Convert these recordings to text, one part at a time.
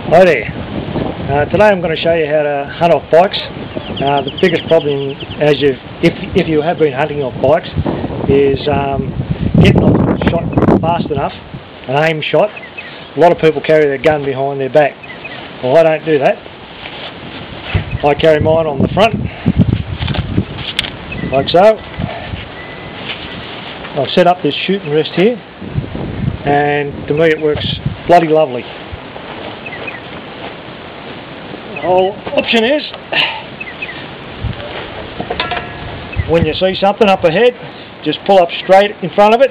Hi there. Today I'm going to show you how to hunt off bikes. The biggest problem, if you have been hunting off bikes, is getting off a shot fast enough, an aim shot. A lot of people carry their gun behind their back. Well, I don't do that. I carry mine on the front, like so. I've set up this shooting rest here, and to me it works bloody lovely. The whole option is, when you see something up ahead, just pull up straight in front of it,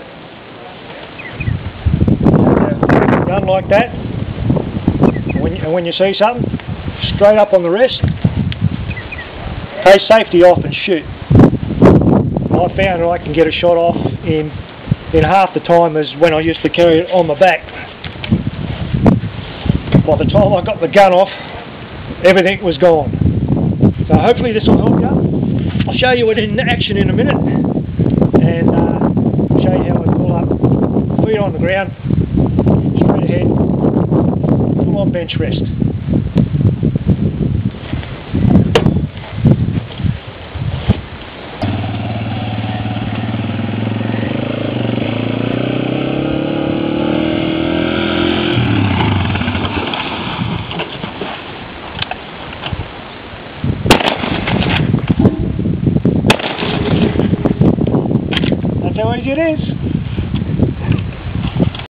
gun like that, and when you see something, straight up on the rest, take safety off and shoot. I found that I can get a shot off in half the time as when I used to carry it on my back. By the time I got the gun off, everything was gone. So hopefully this will help you. I'll show you it in action in a minute, and show you how I pull up, feet on the ground, straight ahead, full on bench rest. How easy it is.